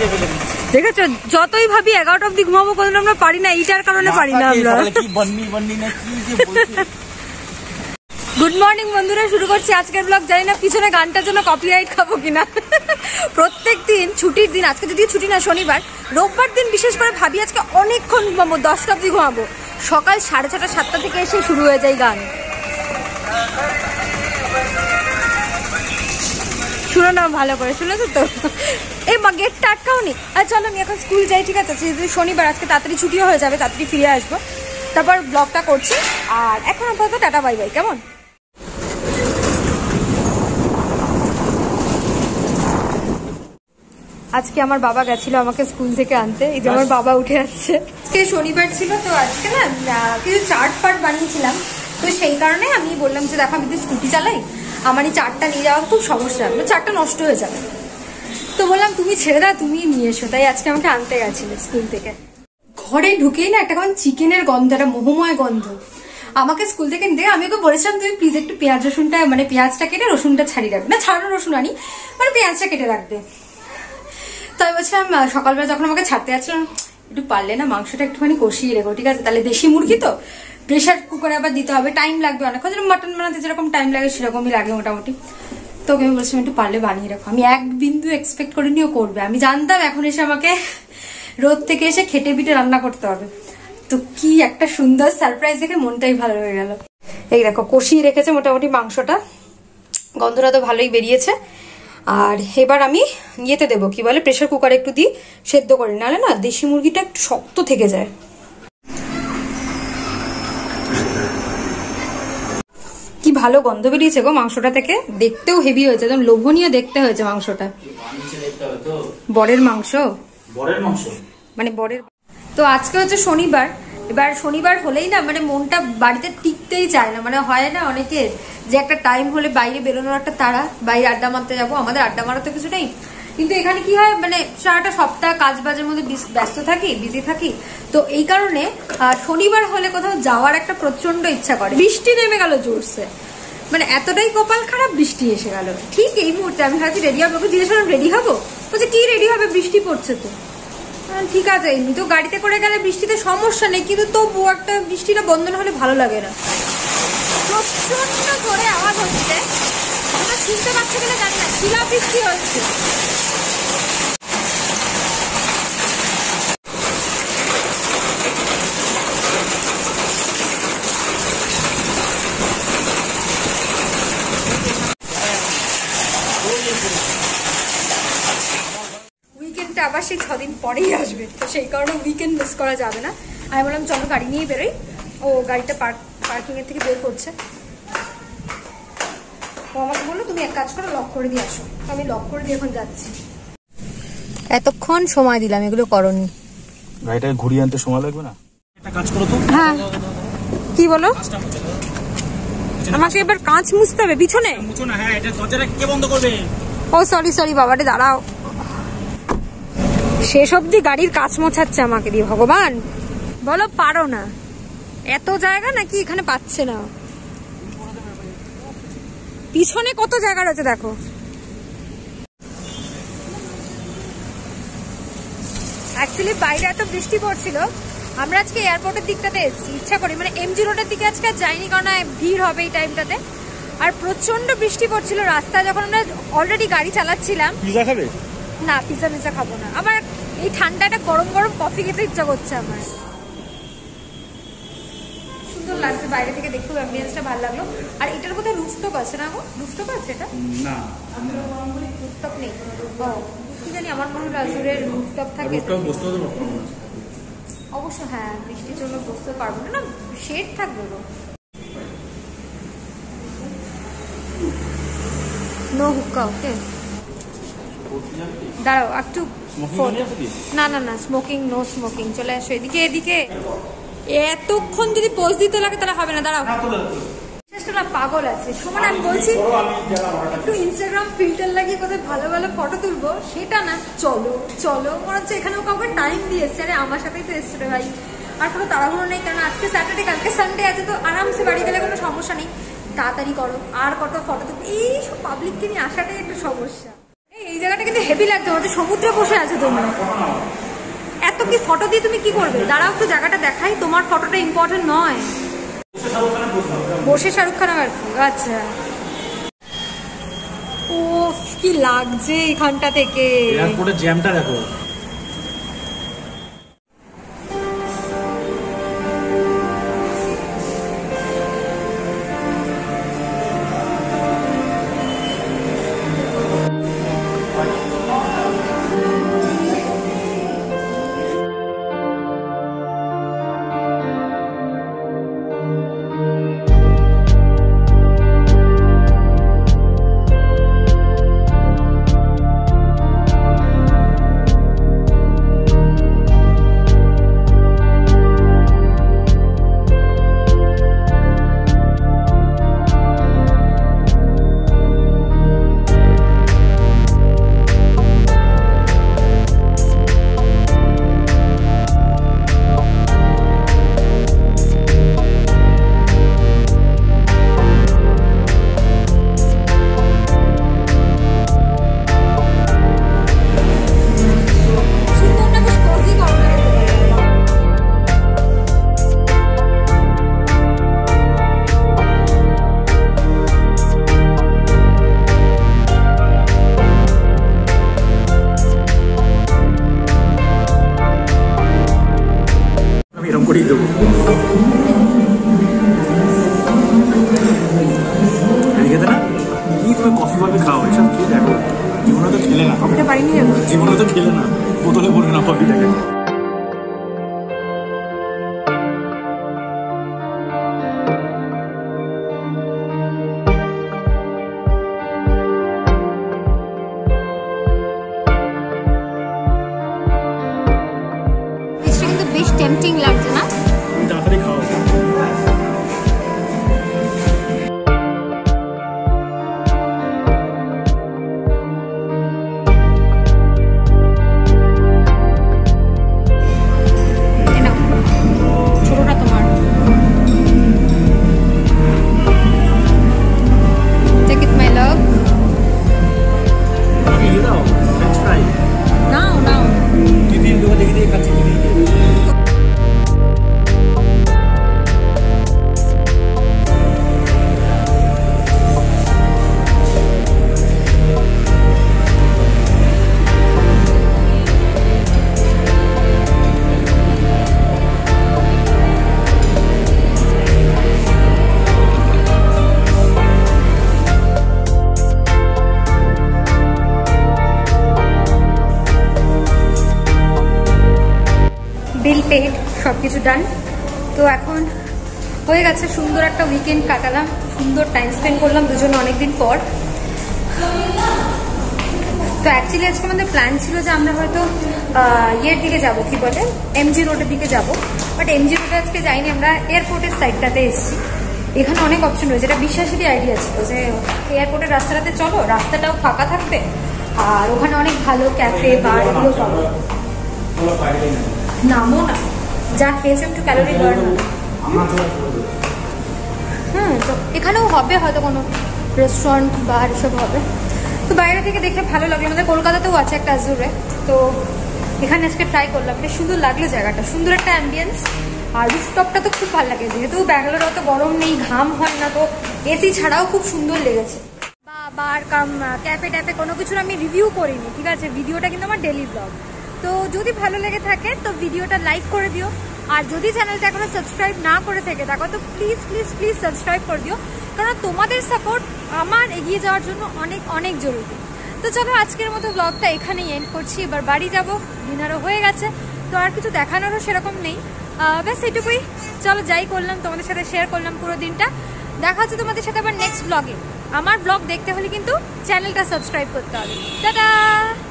দেখেছো, যতই ভাবি 11টা অব্দি ঘুমাবো, কোনদিন আমরা পারি না, এইটার কারণে পারি না আমরা। গুড মর্নিং বন্ধুরা, শুরু করছি আজকের ব্লগ। জানি না পিছনে গানটার জন্য কপিরাইট খাবো কিনা। প্রত্যেক দিন ছুটির দিন, আজকে যদিও ছুটি না, শনিবার, রোববার দিন বিশেষ করে ভাবি আজকে অনেকক্ষণ ঘুমাবো, 10টা অব্দি ঘুমাবো। সকাল 6:30 7টা থেকে এসে শুরু হয়ে যায় গান। শুনো না ভালো করে, শুনেছো তো? এই মা গেটটা আটকাও নি। আর চলো আমি এখন স্কুল যাই, ঠিক আছে? যদি শনিবার, আজকে তাড়াতাড়ি ছুটিও হয়ে যাবে, তাড়াতাড়ি ফিরে আসবো, তারপর ব্লগটা করছি। আর এখন আপাতত টাটা বাই বাই, কেমন? আজকে আমার বাবা গেছিল আমাকে স্কুল থেকে আনতে। এই যে আমার বাবা উঠে আসছে। আজকে শনিবার ছিল তো, আজকে না কিছু চাট ফাট বানিয়েছিলাম, তো সেই কারণে আমি বললাম যে দেখো আমি যদি স্কুটি চালাই, আমার এই চাটটা নিয়ে যাওয়া খুব সমস্যা, চাটটা নষ্ট হয়ে যাবে। তো বললাম তুমি ছেড়ে দাও, তুমি নিয়ে এসো। তাই আজকে আমাকে আনতে গেছিল স্কুল থেকে। ঘরে ঢুকেই না একটা কেমন চিকেনের গন্ধ, একটা মোহময় গন্ধ। আমাকে স্কুল থেকে নিতে, আমি ওকে বলেছিলাম তুমি প্লিজ একটু পেঁয়াজ রসুনটা, মানে পেঁয়াজটা কেটে রসুনটা ছাড়িয়ে রাখবে, না ছাড়ানো রসুন আনি, মানে পেঁয়াজটা কেটে রাখবে। তো আমি বলছিলাম সকালবেলা যখন আমাকে ছাড়তে যাচ্ছিলাম, একটু পারলে না মাংসটা একটুখানি কষিয়ে রেখো, ঠিক আছে? তাহলে দেশি মুরগি তো, প্রেশার কুকারে আবার দিতে হবে, টাইম লাগবে অনেক। মাটন বানাতে যেরকম টাইম লাগে সেরকমই লাগে মোটামুটি। তো আমি বলছিলাম একটু পারলে বানিয়ে রাখো। আমি এক বিন্দু এক্সপেক্ট করিনি ও করবে। আমি জানতাম এখন এসে আমাকে রোদ থেকে এসে খেটে পিটে রান্না করতে হবে। তো কি একটা সুন্দর সারপ্রাইজ দেখে মনটাই ভালো হয়ে গেল। এই দেখো কষিয়ে রেখেছে মোটামুটি মাংসটা, গন্ধটা তো ভালোই বেরিয়েছে। আর এবার আমি ইয়েতে দেবো, কি বলে, প্রেশার কুকারে একটু দিই সেদ্ধ করে, নাহলে না দেশি মুরগিটা একটু শক্ত থেকে যায়। কি ভালো গন্ধ বেরিয়েছে গো মাংসটা থেকে, দেখতেও হেভি হয়েছে, একদম লোভনীয় দেখতে হয়েছে মাংসটা। বরের মাংস, মানে বরের। তো আজকে হচ্ছে শনিবার। এবার শনিবার হলেই না মানে মনটা বাড়িতে টিকতেই চায় না, মানে হয় না অনেকের যে একটা টাইম হলে বাইরে বেরোনোর একটা তাড়া, বাইরে আড্ডা মারতে যাবো। আমাদের আড্ডা মারা তো কিছু নেই, কিন্তু এখানে কি হয়, মানে সারাটা সপ্তাহ কাজ বাজের মধ্যে ব্যস্ত থাকি, বিজি থাকি। তো এই কারণে শনিবার হলে কোথাও যাওয়ার একটা প্রচন্ড ইচ্ছা করে। বৃষ্টি নেমে গেল জোরসে, মানে এতটাই কপাল খারাপ, বৃষ্টি এসে গেল ঠিক এই মুহূর্তে। আমি ভাবছি রেডি হবো, জিজ্ঞেস করলাম রেডি হবো, বলছে কি রেডি হবে, বৃষ্টি পড়ছে তো। ঠিক আছে, এমনি তো গাড়িতে করে গেলে বৃষ্টিতে সমস্যা নেই, কিন্তু তবু একটা বৃষ্টিটা বন্ধ না হলে ভালো লাগে না। প্রচন্ড করে আওয়াজ হচ্ছে, তোমরা শুনতে পাচ্ছ কিনা জানি না, শিলা বৃষ্টি হচ্ছে। আবার সেই 6 দিন পরেই আসবে, তো সেই কারণে উইকেন্ড মিস করা যাবে না। আমি বললাম চলো গাড়ি নিয়ে বেরোই। ও গাড়িটা পার্কিং এর থেকে বের করছে। ও আমাকে বললো তুমি এক কাজ করো, লক করে দিয়ে আসো। তো আমি লক করে দিয়ে এখন যাচ্ছি। এতক্ষণ সময় দিলাম, এগুলো করনি। গাড়িটা ঘুরিয়ে আনতে সময় লাগবে না? একটা কাজ করো তো। হ্যাঁ কি বলো? আমাকে এবার কাঁচ মুছতে হবে পিছনে। মুছো না। হ্যাঁ, এটা দরজাটা কে বন্ধ করবে? ও সরি বাবারে, দাঁড়াও। শেষ অব্দি গাড়ির কাঁচ মোছাচ্ছে আমাকে দিয়ে। ভগবান বলো, পারো না? এত জায়গা নাকি এখানে পাচ্ছে না? পিছনে কত জায়গা রয়েছে দেখো। অ্যাকচুয়ালি বাইরে এত বৃষ্টি পড়ছিল, আমরা আজকে এয়ারপোর্টের দিকটাতে এসেছি ইচ্ছা করি, মানে এমজি রোডের দিকে আজকে যাইনি, কারণ ভিড় হবে এই টাইমটাতে। আর প্রচন্ড বৃষ্টি পড়ছিল রাস্তায়, যখন আমরা অলরেডি গাড়ি চালাচ্ছিলাম। পিজা খাবে? না, পিজা খাবো না। আবার এই ঠান্ডাটা গরম গরম কফি খেতে ইচ্ছা করছে আমার। সুন্দর লাগছে বাইরে থেকে দেখতে, অ্যাম্বিয়েন্সটা ভালো লাগলো। আর এটার কোথায় রুফটপ আছে না গো? রুফটপ আছে এটা? না, রুফটপ নেই। ও কি জানি, আমার মনে হয় আজুরের রুফটপ থাকে। অবশ্য হ্যাঁ, বৃষ্টির জন্য বসতে পারবো না, শেড থাকবে গো। নো হুক্কা, ওকে দাঁড়াও একটু। না স্মোকিং, নো স্মোকিং। চলে আসো এদিকে। এতক্ষণ যদি পোজ দিতে লাগে তাহলে হবে না, দাঁড়াও। পাগল আছে সমান। আমি বলছি একটু ইনস্টাগ্রাম ফিল্টার লাগিয়ে কোথায় ভালো ভালো ফটো তুলবো, সেটা না, চলো মনে হচ্ছে এখানেও কাউকে টাইম দিয়েছে। আরে আমার সাথেই তো এসছে রে ভাই। আর কোনো তাড়াহুড়ো নেই, কারণ আজকে স্যাটারডে, কালকে সানডে আছে, তো আরামসে বাড়ি গেলে কোনো সমস্যা নেই। তাড়াতাড়ি করো, আর কত ফটো তুলবো, এইসব পাবলিককে নিয়ে আসাটাই একটা সমস্যা। এই এই জায়গাটা কিন্তু হেভি লাগছে, হচ্ছে সমুদ্রে বসে আছো তুমি। এত কি ফটো দিয়ে তুমি কি করবে? দাঁড়াও একটু জায়গাটা দেখাই, তোমার ফটোটা ইম্পর্টেন্ট নয়। বসে শাহরুখ খান আর কি? আচ্ছা, ও কি লাগছে এখানটা থেকে। এয়ারপোর্টের জ্যামটা দেখো। এরকম করেই দেবো। খেতে না কি তুমি কফি কফি খাও, এসব কি দেখো, জীবনে তো খেলে না, কফিটা পারিনি জানো, জীবনে তো খেলে না, বোতলে ভরে না কফিটাকে। কিন্তু বেশ টেম্পটিং লাগছে না? তাড়াতাড়ি খাও। ছোটটা তোমার, take it my love. নাও নাও, দিদির দোকান দেখে দিয়ে খাচ্ছি। বিল পেড, সব কিছু ডান। তো এখন হয়ে গেছে, সুন্দর একটা উইকেন্ড কাটালাম, সুন্দর টাইম স্পেন্ড করলাম দুজনে অনেকদিন পর। তো অ্যাকচুয়ালি আজকে আমাদের প্ল্যান ছিল যে আমরা হয়তো ইয়ের দিকে যাব, কি বলে এমজি রোডের দিকে যাব, বাট এমজি রোডে আজকে যাইনি, আমরা এয়ারপোর্টের সাইডটাতে এসেছি। এখানে অনেক অপশন রয়েছে, এটা বিশ্বাসেরই আইডিয়া ছিল যে এয়ারপোর্টের রাস্তাটাতে চলো, রাস্তাটাও ফাঁকা থাকবে আর ওখানে অনেক ভালো ক্যাফে বার এগুলো পাবো। নামও না, যা খেয়েছে একটু ক্যালোরি বার্ন হবে। তো এখানেও হবে হয়তো কোনো রেস্টুরেন্ট বার এসব হবে। তো বাইরে থেকে দেখে ভালো লাগলো, আমাদের কলকাতাতেও আছে একটা আজুরে, তো এখানে আজকে ট্রাই করলাম, বেশ সুন্দর লাগলো জায়গাটা, সুন্দর একটা অ্যাম্বিয়েন্স। আর রুফটপটা তো খুব ভালো লাগে, যেহেতু ব্যাঙ্গালোরে অত গরম নেই, ঘাম হয় না, তো এসি ছাড়াও খুব সুন্দর লেগেছে। বার কাম ক্যাফে ট্যাফে কোনো কিছুর আমি রিভিউ করিনি, ঠিক আছে, ভিডিওটা কিন্তু আমার ডেলি ব্লগ। তো যদি ভালো লেগে থাকে তো ভিডিওটা লাইক করে দিও, আর যদি চ্যানেলটা এখনো সাবস্ক্রাইব না করে থেকে থাকো তো প্লিজ প্লিজ প্লিজ সাবস্ক্রাইব করে দিও, কারণ তোমাদের সাপোর্ট আমার এগিয়ে যাওয়ার জন্য অনেক অনেক জরুরি। তো চলো আজকের মতো ব্লগটা এখানেই এন্ড করছি, এবার বাড়ি যাব, ডিনারও হয়ে গেছে, তো আর কিছু দেখানোরও সেরকম নেই, ব্যাস এটুকুই। চলো যাই করলাম তোমাদের সাথে শেয়ার করলাম পুরো দিনটা। দেখা হচ্ছে তোমাদের সাথে আবার নেক্সট ব্লগে। আমার ব্লগ দেখতে হলে কিন্তু চ্যানেলটা সাবস্ক্রাইব করতে হবে। টাটা।